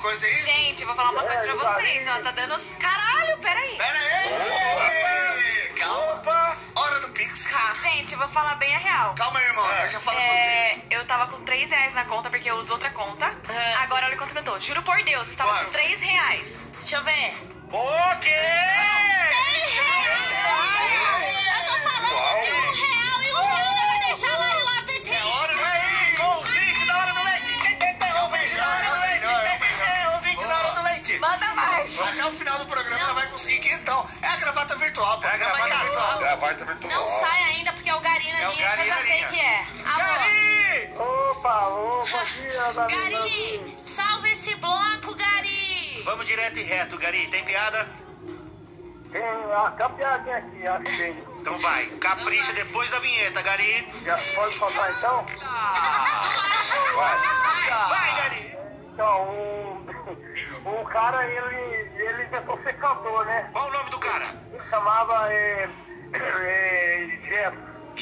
coisa aí? Gente, vou falar uma coisa pra vocês, ó. Tá dando... Caralho, peraí. Pera aí! Calma. Opa! Hora do Pix. Gente, eu vou falar bem a real. Calma aí, irmão. Eu já falo com você. Eu tava com R$3 na conta porque eu uso outra conta. Agora olha quanto que eu tô. Juro por Deus, eu tava Quanto? com R$3. Deixa eu ver. O quê? Eu tô falando de R$1 e o cara vai deixar lá e lá pra esse É hora do Pix. Ouvinte da hora do leite! Ouvinte da hora do leite! Ouvinte da hora do leite! Manda mais. Até o final do programa ela vai conseguir quentão. É a gravata virtual, pô. É a gravata virtual. Gravata virtual. Não sai ainda porque é o Gari na É o linha que eu Gari já na sei linha. que é. Alô? Gari! Opa, bom dia, Gari, salva esse bloco, Gari! Vamos direto e reto, Gari. Tem piada? Tem a campeadinha aqui, acho que tem. Então vai. Capricha depois da vinheta, Gari. Já pode contar então? Vai, Gari! Então, o cara, ele tentou ser cantor, né? Qual o nome do cara? Ele chamava Jeff.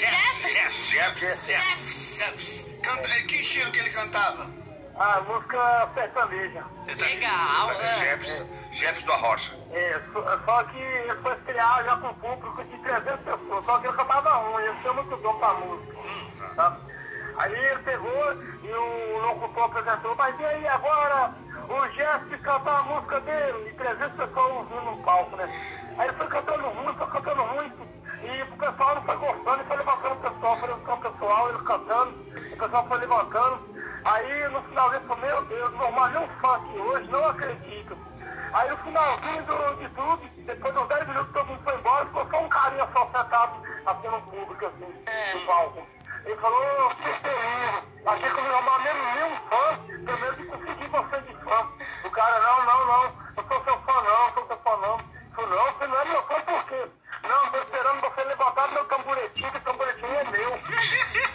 Jeffs. Que estilo que ele cantava? A música sertaneja. Legal. Jeffs do Arrocha. Só que ele foi estrear já com um público de 300 pessoas, só que ele cantava ruim, ele tinha muito dom pra música. Tá? Aí ele pegou e o locutor apresentou, mas e aí agora o Jeff cantar a música dele, e 300 pessoas ouvindo no palco, né? Aí ele foi cantando muito, e o pessoal não foi gostando, e foi levantando o pessoal, foi levantando o pessoal, ele cantando, o pessoal foi levantando. Aí no final ele falou, meu Deus, normal um funk hoje, não acredito. Aí no finalzinho de tudo, depois de uns 10 minutos todo mundo foi embora, ficou só um carinha só sentado assim no público, assim, no palco. Ele falou, que terrível, achei que eu não ia arrumar mesmo nenhum fã, pelo menos de conseguir você de fã. O cara, não sou seu fã não. Ele falou, não, você não é meu fã por quê? Não, tô esperando você levantar meu tamboretinho, que o tamboretinho é meu.